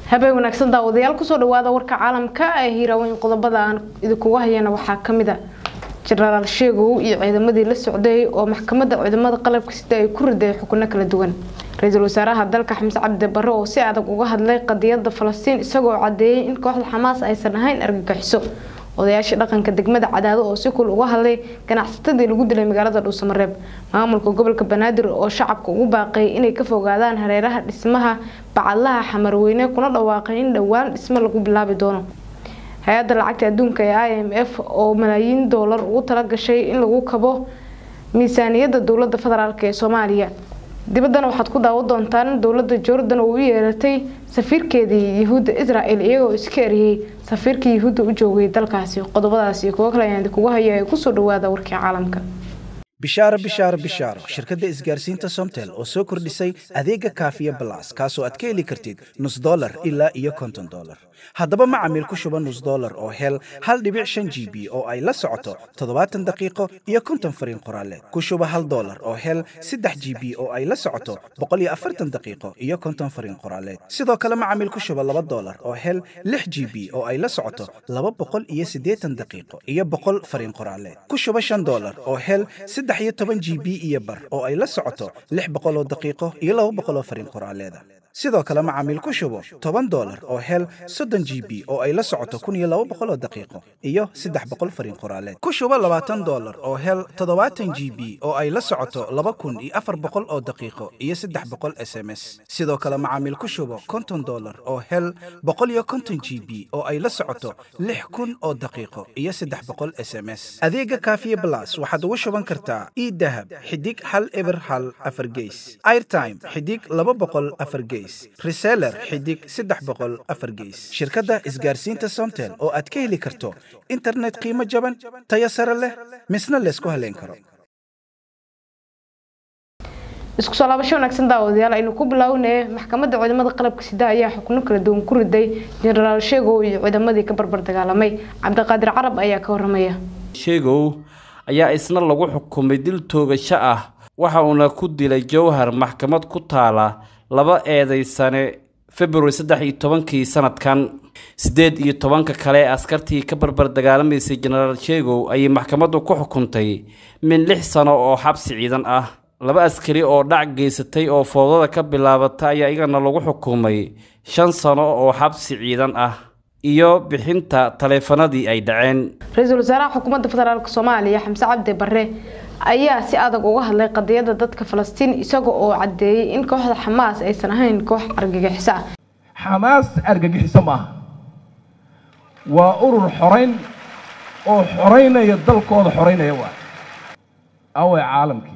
habeen wanaagsan daawadayaal ku soo dhawaada warka caalamka ee hiiraaweyn qodobada aan idinku hayana waxa kamid ah Generaal Sheegow iyo ciidamadii la socday oo maxkamadda ciidamada qalabka sida ay ku riday xukunno kala duwan Ra'iisul Wasaaraha dalka Xamse Cabdi Barre oo si adag uga hadlay qadiyadda Falastiin isagoo cadeeyay in kooxda Xamaas aysan ahayn argagixiso odayaasha dhaqanka degmada Cadaado oo si kul uga hadlay ganacsatada lagu dilay magaalada Dhuusamareeb maamulka gobolka Banaadir oo shacabka ugu baaqay inay ka fogaadaan hareeraha dhismaha bacadlaha Xamarweyne kuna dhawaaqay in dhawaan dhismo lagu bilaabi doono hay'adda lacagta adduunka ee IMF oo malaayiin dollar ugu tala gashay in lagu kabo miisaaniyadda dawladda federaalka ee Soomaaliya dibadana waxaad ku daawan doontaan dawladda Jordan oo u yeeratay safiirkeedii Yahuudda Israa'iil iyagoo iska eriyay safiirkii Yahuudda u joogay dalkaasi qodobadaas iyo kuwa kale ayaan kugu hayaa ku soo dhawaada warkii caalamka bishaaro shirkadda isgaarsiinta Somtel oo soo kordhisay adeega Kaafiya Plus kaasoo aad ka heli kartid $0 ilaa iyo $50 haddaba macaamiil ku shuba $0 oo hel 1.5 GB oo ay la socoto 70 daqiiqo iyo 50 fariin qoraaleed ku shuba $1 oo hel 3 GB oo ay la socoto 140 daqiiqo iyo 50 fariin qoraaleed sidoo kale macaamiil ku shuba $2 oo hel 6 GB oo ay la socoto 280 daqiiqo iyo 100 fariin qoraaleed ku shuba $5 oo hel 13 GB iyo bar oo ay la socoto 600 daqiiqo iyo 200 fariin qoraaleed sidoo kale macaamiil ku shubo $10 oo hel 30 GB oo ay la socoto 1200 daqiiqo iyo 300 fariin qoraaleed ku shubo $20 oo hel 70 GB oo ay la socoto 2400 oo daqiiqo iyo 300 SMS sidoo kale macaamiil ku shubo $50 oo hel 150 GB oo ay la socoto 6000 oo daqiiqo iyo 300 SMS adeega Kaafiya Plus waxaad ugu shuban kartaa e-dahab xidig 1 4 gees airtime xidig 200 4 gees reseller xidig 300 4 gees shirkadda isgaarsiinta Somtel oo aad ka heli karto internet qiimo jaban tayo sare leh misna la isku haleyn karo isku soo laabasho wanaagsan daawadayaal aynu ku bilownay maxkamadda ciidamada qalabka sida ayaa xukunno kala duwan ku riday Generaal Sheegow iyo ciidamadii ka barbar dagaalamay Cabdiqaadir Carab ayaa ka warramaya Sheegow ayaa isna lagu xukumay dil toogasho ah waxa uu ku dilay Jowhar maxkamad ku taala laba eedaysane February 13 sanadkan 18 kale askartii ka barbar dagaalamayay Generaal Sheegow ay maxkamaddu ku xukuntay min 6 sano oo xabsi ciidan ah laba askari oo dhac geysatay oo foodada ka bilaabatay ayaa iyagana lagu xukumay 5 sano oo xabsi ciidan ah iyo bixinta taleefanadii ay dhaceen Ra'iisul Wasaaraha Xukuumadda Federaalka Soomaaliya Xamse Cabdi Barre ayaa si adag uga hadlay qadiyadda dadka Falastiin isagoo oo cadeeyay in kooxda Xamaas aysan ahayn koox argagixiso ah Xamaas argagixiso ma waa urur xoreyn oo xoreynaya dalkooda xoreynaya waa away caalamkii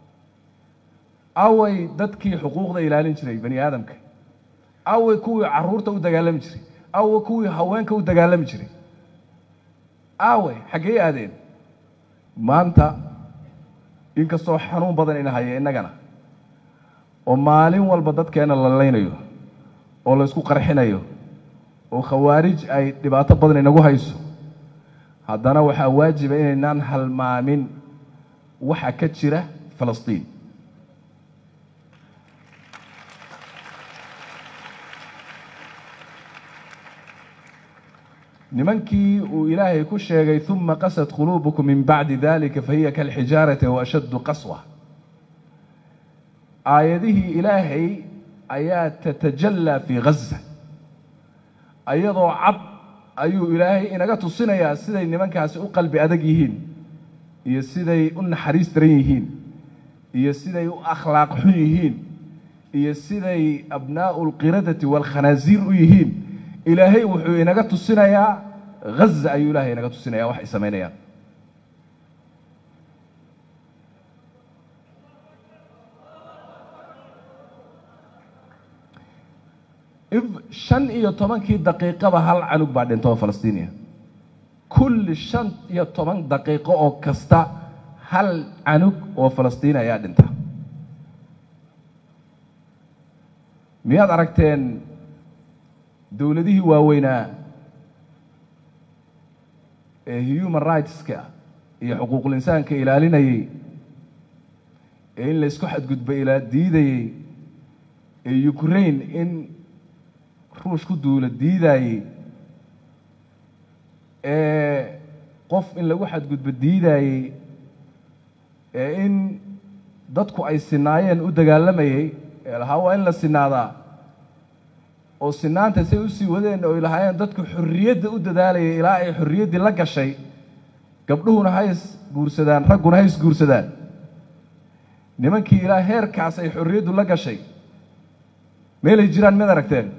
away dadkii xuquuqda ilaalin jiray bani aadamka away kuwii caruurta u dagaalami jiray away kuwii haweenka u dagaalami jiray away xagee aadeen maanta inkastoo xanuun badan ina haya innagana oo maalin walba dadkeena la leynayo oo la isku qarxinayo oo khawaarij ay dhibaato badan inagu hayso haddana waxaa waajiba inaynaan halmaamin waxa ka jira Falastiin nimankii uu ilaahay ku sheegay thumma qasat qulubukum min ba'di dhalika fahiya kal hijarati wa ashaddu qaswa aayadihii ilaahay ayaa tatajalla fi Gaza ayadoo cad ayuu ilaahay inaga tusinayaa siday nimankaasi u qalbi adag yihiin iyo siday u naxariis daran yihiin iyo siday u akhlaaq xun yihiin iyo siday abnaa'ul qiradati wal khanazir u yihiin ilaahay wuxuu inaga tusinayaa Gaza ayuu ilaahay inaga tusinayaa wax ay sameynayaan if 15 daqiiqaba hal canug baa dhinto Falastiiniya kulli 15 daqiiqo oo kasta hal canug oo Falastiin ayaa dhinta miyaad aragteen dawladihii waaweynaa ee human rights-ka iyo xuquuqul insaanka ilaalinayay ee in la isku xadgudbay ilaa diidayay ee Ukraine in ruush ku duula diidayay qof in lagu xadgudbo diidayay in dadku ay sinaayeen u dagaalamayay lahaa waa in la sinaadaa oo sinaanta say u sii wadeen oo ilaahayeen dadku xorriyadda u dadaalayay ilaa ay xorriyaddii la gashay gabdhuhuna hays guursadaan ragguna hays guursadaan nimankii ilaa heerkaas ay xorriyaddu la gashay meelay jiraan mid aragteen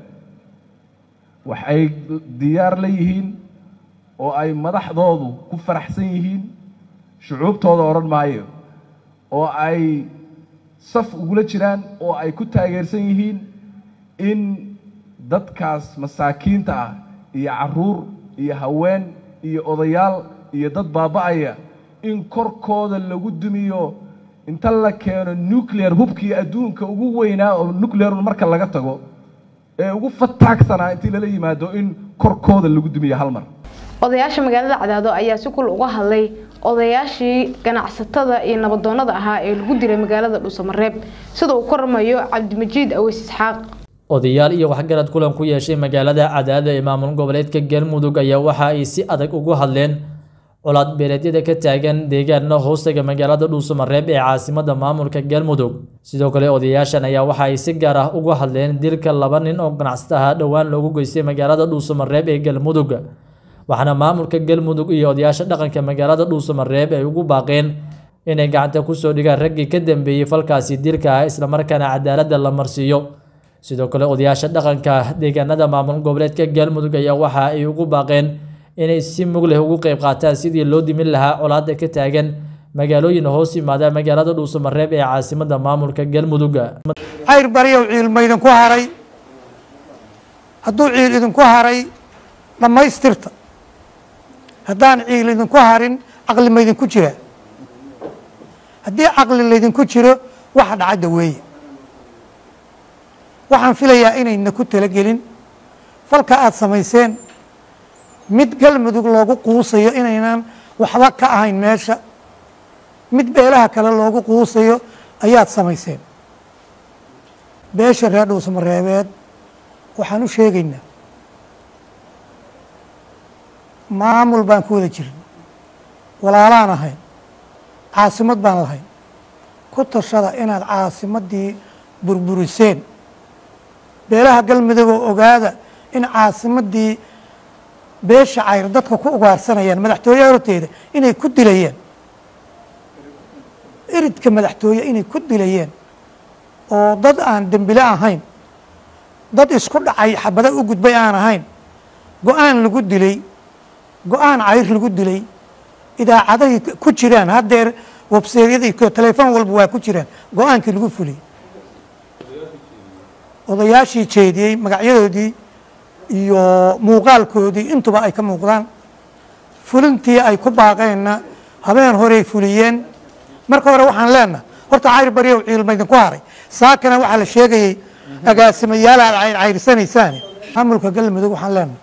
wax ay diyaar la yihiin oo ay madaxdoodu ku faraxsan yihiin shucuubtooda odhan maayo oo ay saf ugula jiraan oo ay ku taageersan yihiin in dadkaas masaakiinta ah iyo carruur iyo haween iyo odayaal iyo dad baaba'aya in korkooda lagu dumiyo inta la keeno nuclear hubkii adduunka ugu weynaa oo nuclear marka laga tago ee ugu fataagsanaa intii lala yimaado in korkooda lagu dumiyo hal mar odayaasha magaalada Cadaado ayaa si kul uga hadlay odayaashii ganacsatada iyo nabadoonnada ahaa ee lagu diray magaalada Dhuusamareeb sida uu kormayo Cabdimajiid Aweys Isxaaq odayaal iyo waxgarad kulan ku yeeshay magaalada Cadaado ee maamul goboleedka Galmudug ayaa waxa ay si adag ugu hadleen colaad beeleedyada ka taagan deegaanada hoostaga magaalada Dhuusamareeb ee caasimadda maamulka Galmudug sidoo kale odayaashan ayaa waxa ay si gaar ah ugu hadleen dilka laba nin oo ganacsatada dhawaan loogu geystay magaalada Dhuusamareeb ee Galmudug waxaana maamulka Galmudug iyo odayaasha dhaqanka magaalada Dhuusamareeb ay ugu baaqeen inay gacanta ku soo dhigaan raggii ka dambeeyay falkaasi dilka ah isla markaana cadaalad la marsiiyo sidoo kale odayaasha dhaqanka deegaanada maamul goboleedka Galmudug ayaa waxa ay ugu baaqeen inay si mug leh ugu qayb qaataan sidii loo dimin lahaa colaadda ka taagan magaalooyin hoos yimaada magaalada Dhuusamareeb ee caasimadda maamulka Galmudug ayr bariyow ciilmaydan ku haray hadduu ciil idinku haray dhammaystirta haddaan ciil idinku harin caqli maydinku jira haddii caqli laydinku jiro waxa dhacadda weeye waxaan filayaa inayna ku talagelin falka aad samayseen mid Galmudug loogu quusayo inaynan waxba ka ahayn meesha mid beelaha kale loogu quusayo ayaad samayseen beesha reer Dhuusamareebeed waxaan u sheegaynaa maamul baan ku wada jirnay walaalaan ahayn caasimad baan lahayn ku tashada inaad caasimaddii burburiseen beelaha Galmudug oo ogaada in caasimaddii beesha cayr dadka ku ugaarsanayaan madaxtooyaha horteeda inay ku dilayeen iridka madaxtooye inay ku dilayeen oo dad aan dembile ahayn dad isku dhacay xabada u gudbay aan ahayn go-aan lagu dilay go-aan cayr lagu dilay idaacaday ku jiraan haddeer websaydyadii telefoon walba waa ku jiraan go-aankii lagu fuliyey odayaashii jeediyey magacyadoodii iyo muuqaalkoodii intuba ay ka muuqdaan fulintii ay ku baaqeenna habeen horey fuliyeen marka hore waxaan leenahay horta cayr bariyow ciilmaydan ku haray saakana waxaa la sheegayay agaasimayaal aad cayrsanaysaan maamulka Galmudug waxaan leenahay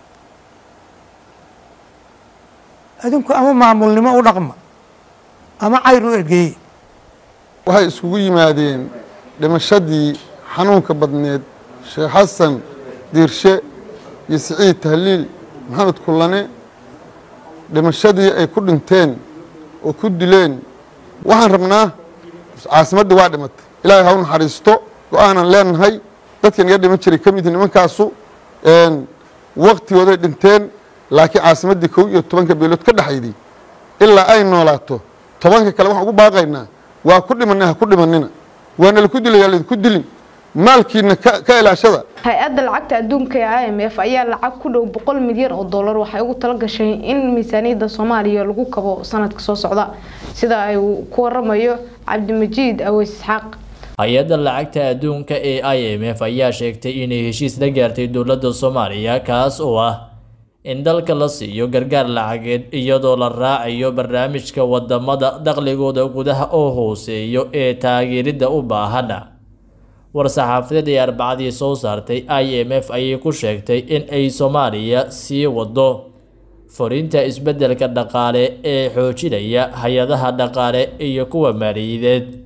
adinku ama maamulnimo u dhaqma ama cayr u ergeeyey waxay isugu yimaadeen dhimashadii xanuunka badneed Sheekh Xasan Diirshe iyo Siciid Tahliil Maxamed Kullane dhimashadii ay ku dhinteen oo ku dileen waxaan rabnaa caasimadda waa dhimatay ilaahay ha u naxariisto go-aanan leenahay dadkan iga dhiman jiray ka mid nimankaasu waqtigooday dhinteen laakiin caasimaddii 11 beelood ka dhaxayday ilaa ay noolaato 10 kale waxaan ugu baaqaynaa waa ku dhimanay ha ku dhimanina waana la ku dilayaa la ku dilin maalkiina ka ilaashada hay-adda lacagta adduunka ee IMF ayaa lacag ku dhow 100 milyan oo dollar waxay ugu tala gashay in miisaaniyadda Soomaaliya lagu kabo sanadka soo socda sida ay ku waramayo Cabdimajiid Aweys Isxaaq hay-adda lacagta adduunka ee IMF ayaa sheegtay inay heshiis la gaartay dowladda Soomaaliya kaas oo ah in dalka la siiyo gargaar lacageed iyadoo la raacayo barnaamijka wadamada dakhligooda gudaha oo hooseeyo ee taageerida u baahan war-saxaafadeed ee Arbacadii soo saartay IMF ayay ku sheegtay in ay Soomaaliya sii wado furinta isbeddelka dhaqaale ee xoojinaya hay'adaha dhaqaale iyo kuwa maaliyadeed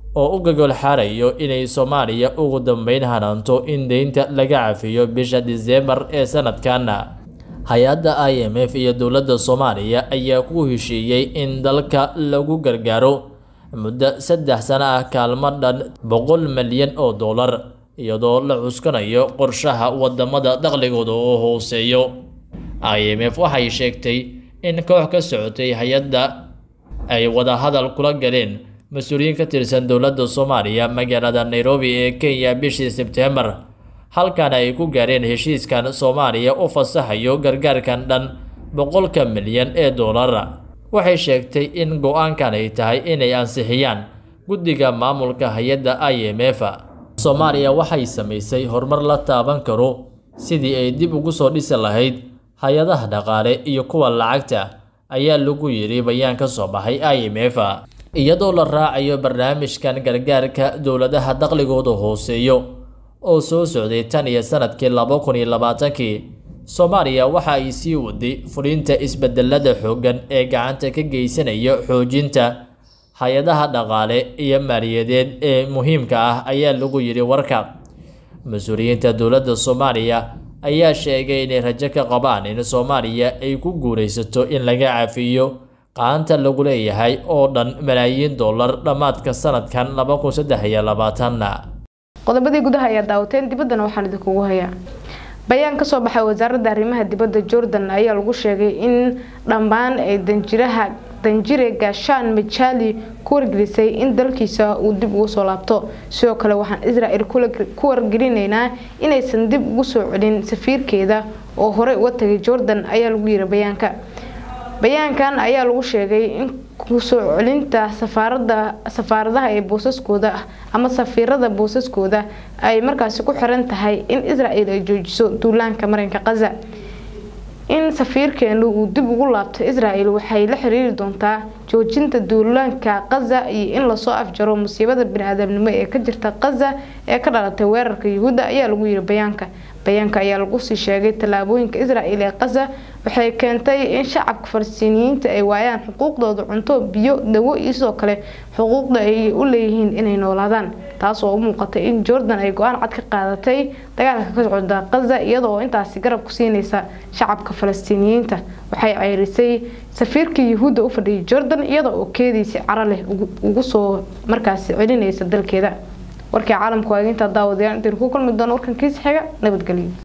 oo u gogol xaarayo inay Soomaaliya ugu dambeyn hananto in deynta laga cafiyo bisha December ee sanadkan. Hay'adda IMF iyo dowladda Soomaaliya ayaa ku heshiiyay in dalka lagu gargaaro muddo 3 sano ah kaalmo dhan $100 milyan iyadoo la cuskanayo qorshaha wadamada dakhligooda oo hooseeyo. IMF waxay sheegtay in koox ka socotay hay'adda ay wada hadal kula galeen mas'uuliyiin ka tirsan dowladda Soomaaliya magaalada Nairobi ee Kenya bishii September, halkan ay ku gaareen heshiiskan Soomaaliya u fasaxayo gargaarkan dhan $100 milyan. Waxay sheegtay in go'aankan ay tahay inay ansixiyaan guddiga maamulka hay'adda IMF. Soomaaliya waxay sameysay horumar la taaban karo sidii ay dib ugu soo dhisi lahayd hay'adaha dhaqaale iyo kuwa lacagta, ayaa lagu yiri bayaan ka soo baxay IMF. iyadoo la raacayo barnaamijkan gargaarka dowladaha dakhligooda hooseeyo oo soo socday tan iyo sanadkii 2020. Soomaaliya waxa ay sii waday fulinta isbedelada xooggan ee gacanta ka geysanaya xoojinta hay'adaha dhaqaale iyo maaliyadeed ee muhiimka ah, ayaa lagu yiri warka. Mas'uuliyiinta dowladda Soomaaliya ayaa sheegay in rajo ka qabaan in Soomaaliya ay ku guuleysato in laga cafiyo qaanta lagu leeyahay oo dhan malaayiin dollar dhamaadka sanadkan 2023. qodobadii gudaha ayaa daawateen, dibaddana waxaan idinkugu hayaa bayaan ka soo baxay wasaaradda arrimaha dibadda Jordan ayaa lagu sheegay in dhammaan ay danjire Gashaan Michali ku wargelisay in dalkiisa uu dib ugu soo laabto. sidoo kale waxaan Israel ku wargelinaynaa inaysan dib ugu soo celin safiirkeeda oo hore uga tagay Jordan, ayaa lagu yiri bayaankan ayaa lagu sheegay in ku soo celinta safaaradaha ee boosaskooda ama safiirada boosaskooda ay markaas ku xiran tahay in Israel ay joojiso duulaanka marinka Gaza. in safiirkeenu uu dib ugu laabto Israel waxay la xiriiri doontaa joojinta duulaanka Gaza iyo in la soo afjaro musiibada bini'aadanimo ee ka jirta Gaza ee ka dhalatay weerarka Yuhuudda, ayaa lagu yiri bayaanka ayaa lagu sii sheegay talaabooyinka Israel ee Gaza waxay keentay in shacabka Falastiiniyiinta ay waayaan xuquuqdooda cunto, biyo, dawo iyo sidoo kale xuquuqda ay u leeyihiin inay noolaadaan, taas oo u muuqatay in Jordan ay go'aan cad ka qaadatay dagaalka ka socda Gaza iyadoo intaasi garab ku siinaysa shacabka Falastiiniyiinta. waxay ceyrisay safiirkii Yuhuudda u fadhiyay Jordan iyadoo oo keediisa cara leh ugu soo markaas celinaysa dalkeeda. warkii caalamku waa inta daawadayaan inta ku kulmi doona warkan kiis xiga, nabadgelyo.